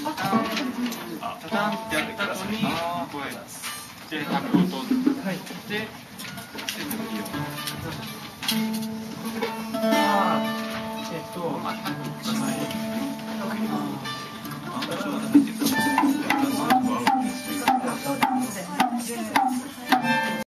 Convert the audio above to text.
タタンってやった後に、こうやってタップを取って、で、手の振りを。